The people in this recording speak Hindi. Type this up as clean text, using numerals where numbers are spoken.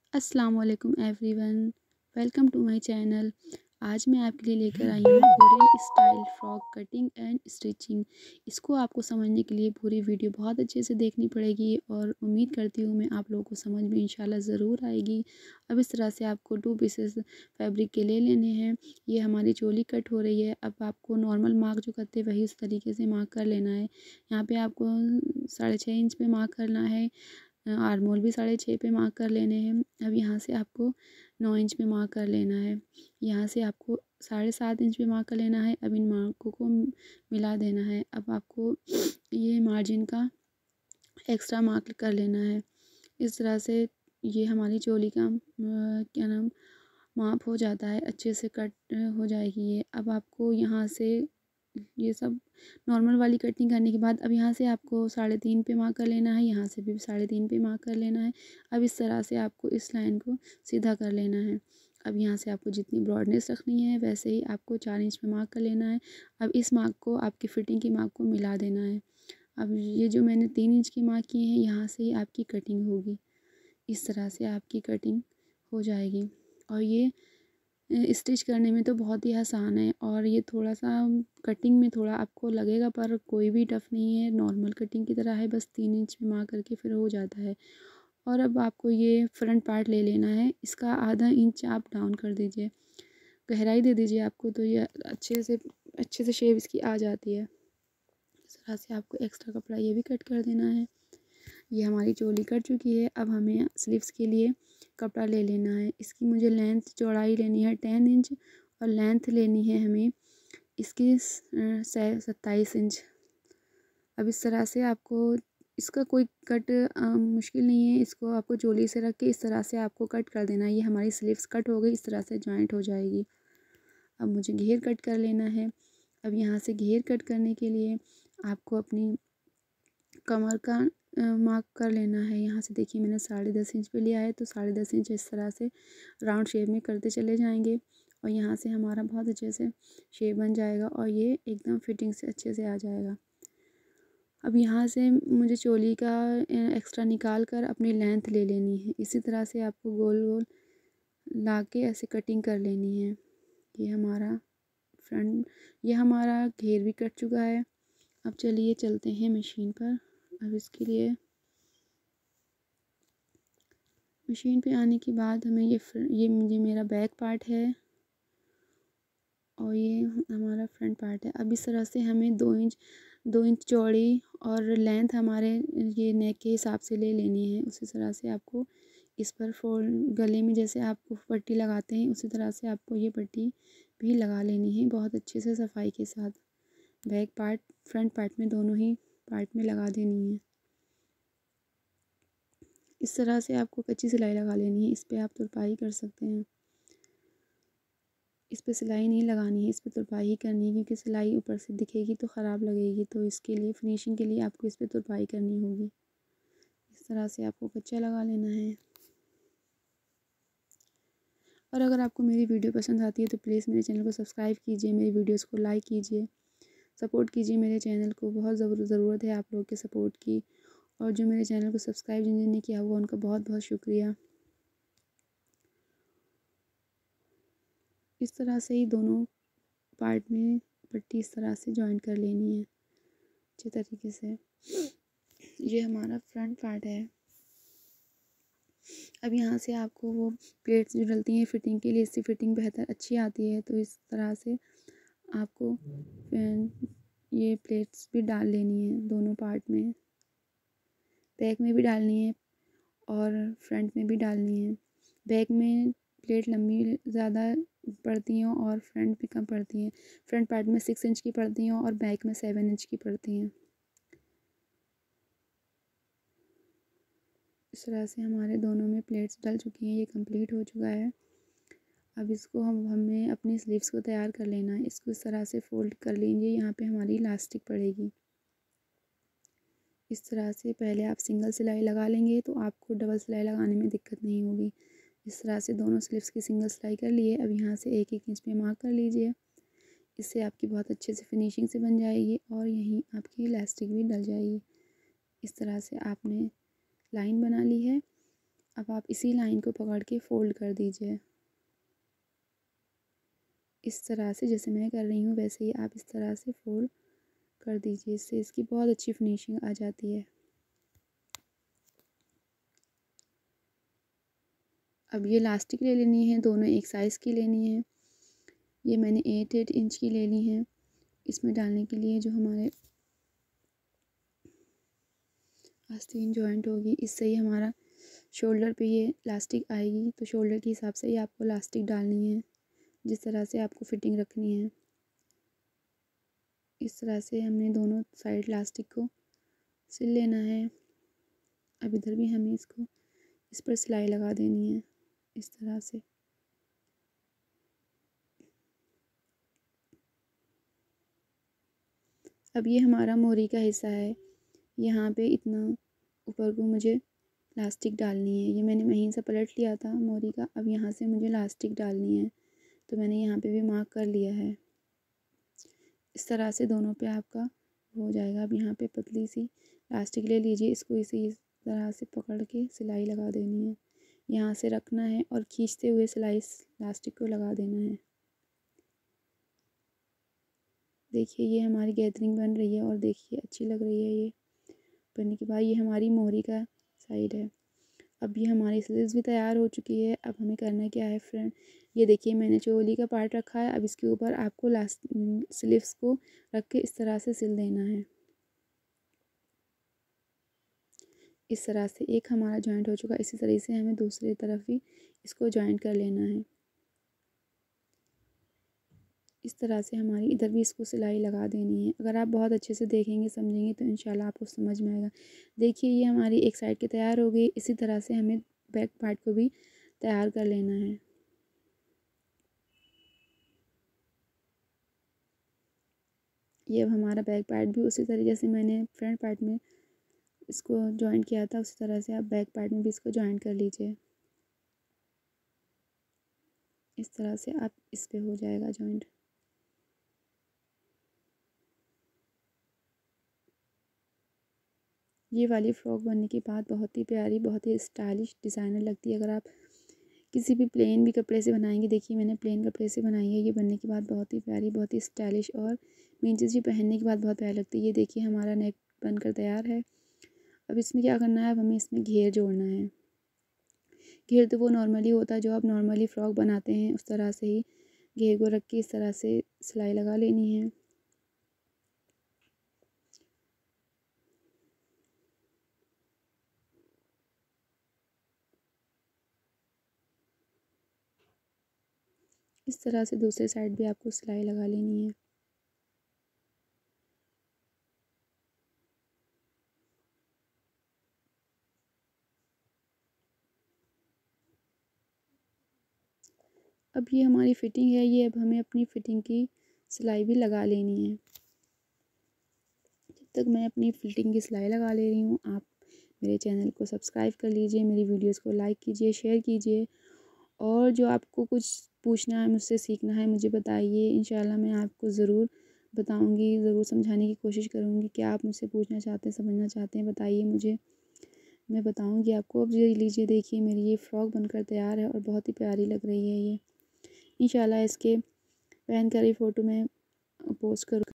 अस्सलाम वालेकुम everyone, welcome to my channel. आज मैं आपके लिए लेकर आई हूँ Korean style frock cutting and stitching. इसको आपको समझने के लिए पूरी वीडियो बहुत अच्छे से देखनी पड़ेगी और उम्मीद करती हूँ मैं आप लोगों को समझ में इंशाल्लाह ज़रूर आएगी। अब इस तरह से आपको 2 पीसेस फैब्रिक के ले लेने हैं। ये हमारी चोली कट हो रही है। अब आपको नॉर्मल मार्क जो करते हैं वही उस तरीके से मार्क कर लेना है। यहाँ पे आपको 6.5 इंच पे मार्क करना है। आर्मोल भी 6.5 पे मार्क कर लेने हैं। अब यहाँ से आपको 9 इंच पे मार्क कर लेना है। यहाँ से आपको 7.5 इंच पे मार्क कर लेना है। अब इन मार्कों को मिला देना है। अब आपको ये मार्जिन का एक्स्ट्रा मार्क कर लेना है। इस तरह से ये हमारी चोली का क्या नाम माप हो जाता है, अच्छे से कट हो जाएगी ये। अब आपको यहाँ से ये सब नॉर्मल वाली कटिंग करने के बाद अब यहाँ से आपको 3.5 पे मार्क कर लेना है। यहाँ से भी 3.5 पे मार्क कर लेना है। अब इस तरह से आपको इस लाइन को सीधा कर लेना है। अब यहाँ से आपको जितनी ब्रॉडनेस रखनी है वैसे ही आपको 4 इंच पे मार्क कर लेना है। अब इस मार्क को आपकी फ़िटिंग की मार्क को मिला देना है। अब ये जो मैंने 3 इंच की मार्क किए हैं यहाँ से ही आपकी कटिंग होगी। इस तरह से आपकी कटिंग हो जाएगी। और ये स्टिच करने में तो बहुत ही आसान है और ये थोड़ा सा कटिंग में थोड़ा आपको लगेगा पर कोई भी टफ़ नहीं है, नॉर्मल कटिंग की तरह है। बस 3 इंच में मार्क करके फिर हो जाता है। और अब आपको ये फ्रंट पार्ट ले लेना है। इसका आधा इंच आप डाउन कर दीजिए, गहराई दे दीजिए आपको, तो ये अच्छे से शेप इसकी आ जाती है। इस तरह से आपको एक्स्ट्रा कपड़ा ये भी कट कर देना है। ये हमारी चोली कट चुकी है। अब हमें स्लीव्स के लिए कपड़ा ले लेना है। इसकी मुझे लेंथ चौड़ाई लेनी है 10 इंच और लेंथ लेनी है हमें इसकी 27 इंच। अब इस तरह से आपको इसका कोई कट मुश्किल नहीं है। इसको आपको चोली से रख के इस तरह से आपको कट कर देना है। ये हमारी स्लीव्स कट हो गई, इस तरह से जॉइंट हो जाएगी। अब मुझे घेर कट कर लेना है। अब यहाँ से घेर कट करने के लिए आपको अपनी कमर का मार्क कर लेना है। यहाँ से देखिए मैंने 10.5 इंच पे लिया है, तो 10.5 इंच इस तरह से राउंड शेप में करते चले जाएंगे और यहाँ से हमारा बहुत अच्छे से शेप बन जाएगा और ये एकदम फिटिंग से अच्छे से आ जाएगा। अब यहाँ से मुझे चोली का एक्स्ट्रा निकाल कर अपनी लेंथ ले लेनी है। इसी तरह से आपको गोल गोल ला के ऐसे कटिंग कर लेनी है। ये हमारा ये हमारा घेर भी कट चुका है। अब चलिए चलते हैं मशीन पर। अब इसके लिए मशीन पे आने के बाद हमें ये मुझे मेरा बैक पार्ट है और ये हमारा फ्रंट पार्ट है। अब इस तरह से हमें 2 इंच चौड़ी और लेंथ हमारे ये नेक के हिसाब से ले लेनी है। उसी तरह से आपको इस पर गले में जैसे आपको पट्टी लगाते हैं उसी तरह से आपको ये पट्टी भी लगा लेनी है बहुत अच्छे से सफाई के साथ। बैक पार्ट फ्रंट पार्ट में दोनों ही पार्ट में लगा देनी है। इस तरह से आपको कच्ची सिलाई लगा लेनी है। इस पर आप तुरपाई कर सकते हैं। इस पर सिलाई नहीं लगानी है, इस पर तुरपाई ही करनी है क्योंकि सिलाई ऊपर से दिखेगी तो ख़राब लगेगी। तो इसके लिए फिनिशिंग के लिए आपको इस पर तुरपाई करनी होगी। इस तरह से आपको कच्चा लगा लेना है। और अगर आपको मेरी वीडियो पसंद आती है तो प्लीज़ मेरे चैनल को सब्सक्राइब कीजिए, मेरी वीडियोज़ को लाइक कीजिए, सपोर्ट कीजिए मेरे चैनल को। बहुत ज़रूरत है आप लोगों के सपोर्ट की। और जो मेरे चैनल को सब्सक्राइब जिन्होंने किया हुआ उनका बहुत बहुत शुक्रिया। इस तरह से ही दोनों पार्ट में पट्टी इस तरह से जॉइन कर लेनी है अच्छे तरीके से। ये हमारा फ्रंट पार्ट है। अब यहाँ से आपको वो प्लेट्स जो डलती हैं फिटिंग के लिए, इससे फिटिंग बेहतर अच्छी आती है। तो इस तरह से आपको ये प्लेट्स भी डाल लेनी है दोनों पार्ट में, बैक में भी डालनी है और फ्रंट में भी डालनी है। बैक में प्लेट लंबी ज़्यादा पड़ती हैं और फ्रंट में कम पड़ती हैं। फ्रंट पार्ट में 6 इंच की पड़ती हैं और बैक में 7 इंच की पड़ती हैं। इस तरह से हमारे दोनों में प्लेट्स डल चुकी हैं। ये कंप्लीट हो चुका है। अब इसको हमें अपनी स्लीव्स को तैयार कर लेना है। इसको इस तरह से फोल्ड कर लीजिए। यहाँ पे हमारी इलास्टिक पड़ेगी। इस तरह से पहले आप सिंगल सिलाई लगा लेंगे तो आपको डबल सिलाई लगाने में दिक्कत नहीं होगी। इस तरह से दोनों स्लीव्स की सिंगल सिलाई कर लिए। अब यहाँ से 1-1 इंच पे मार्क कर लीजिए। इससे आपकी बहुत अच्छे से फिनिशिंग से बन जाएगी और यहीं आपकी इलास्टिक भी डल जाएगी। इस तरह से आपने लाइन बना ली है। अब आप इसी लाइन को पकड़ के फ़ोल्ड कर दीजिए इस तरह से, जैसे मैं कर रही हूँ वैसे ही आप इस तरह से फ़ोल्ड कर दीजिए। इससे इसकी बहुत अच्छी फिनिशिंग आ जाती है। अब ये इलास्टिक ले लेनी है, दोनों एक साइज़ की लेनी है। ये मैंने 8 इंच की ले ली है। इसमें डालने के लिए जो हमारे आस्तीन जॉइंट होगी, इससे ही हमारा शोल्डर पे ये इलास्टिक आएगी। तो शोल्डर के हिसाब से ही आपको इलास्टिक डालनी है, जिस तरह से आपको फिटिंग रखनी है। इस तरह से हमने दोनों साइड इलास्टिक को सिल लेना है। अब इधर भी हमें इसको इस पर सिलाई लगा देनी है इस तरह से। अब ये हमारा मोरी का हिस्सा है, यहाँ पे इतना ऊपर को मुझे इलास्टिक डालनी है। ये मैंने वहीं से पलट लिया था मोरी का। अब यहाँ से मुझे इलास्टिक डालनी है, तो मैंने यहाँ पे भी मार्क कर लिया है। इस तरह से दोनों पे आपका हो जाएगा। अब यहाँ पे पतली सी इलास्टिक ले लीजिए, इसको इसी तरह से पकड़ के सिलाई लगा देनी है। यहाँ से रखना है और खींचते हुए सिलाई इलास्टिक को लगा देना है। देखिए ये हमारी गैदरिंग बन रही है और देखिए अच्छी लग रही है। ये बनने के बाद ये हमारी मोहरी का साइड है। अब ये हमारी स्लीव्स भी तैयार हो चुकी है। अब हमें करना क्या है फ्रेंड, ये देखिए मैंने चोली का पार्ट रखा है। अब इसके ऊपर आपको लास्ट स्लीव्स को रख के इस तरह से सिल देना है। इस तरह से एक हमारा जॉइंट हो चुका है। इसी तरह से हमें दूसरी तरफ भी इसको जॉइंट कर लेना है। इस तरह से हमारी इधर भी इसको सिलाई लगा देनी है। अगर आप बहुत अच्छे से देखेंगे समझेंगे तो इंशाल्लाह आपको समझ में आएगा। देखिए ये हमारी एक साइड की तैयार हो गई। इसी तरह से हमें बैक पार्ट को भी तैयार कर लेना है। ये अब हमारा बैक पार्ट भी उसी तरीके से मैंने फ्रंट पार्ट में इसको जॉइंट किया था, उसी तरह से आप बैक पार्ट में भी इसको जॉइंट कर लीजिए। इस तरह से आप इस पे हो जाएगा जॉइंट। ये वाली फ़्रॉक बनने के बाद बहुत ही प्यारी, बहुत ही स्टाइलिश डिज़ाइनर लगती है। अगर आप किसी भी प्लेन भी कपड़े से बनाएंगे, देखिए मैंने प्लेन कपड़े से बनाई है। ये बनने के बाद बहुत ही प्यारी, बहुत ही स्टाइलिश और मेन चीज़ ये पहनने के बाद बहुत प्यारी लगती है। ये देखिए हमारा नेक बनकर तैयार है। अब इसमें क्या करना है, अब हमें इसमें घेर जोड़ना है। घेर तो वो नॉर्मली होता है जो आप नॉर्मली फ़्रॉक बनाते हैं, उस तरह से ही घेर को रख के इस तरह से सिलाई लगा लेनी है। इस तरह से दूसरे साइड भी आपको सिलाई लगा लेनी है। अब ये हमारी फ़िटिंग है, ये अब हमें अपनी फ़िटिंग की सिलाई भी लगा लेनी है। जब तक मैं अपनी फ़िटिंग की सिलाई लगा ले रही हूँ, आप मेरे चैनल को सब्सक्राइब कर लीजिए, मेरी वीडियोस को लाइक कीजिए, शेयर कीजिए और जो आपको कुछ पूछना है, मुझसे सीखना है, मुझे बताइए। इंशाल्लाह मैं आपको ज़रूर बताऊँगी, ज़रूर समझाने की कोशिश करूँगी। क्या आप मुझसे पूछना चाहते हैं, समझना चाहते हैं, बताइए मुझे, मैं बताऊँगी आपको। अब ये लीजिए, देखिए मेरी ये फ़्रॉक बनकर तैयार है और बहुत ही प्यारी लग रही है ये। इंशाल्लाह इसके पहन कर ही फ़ोटो मैं पोस्ट करूँ।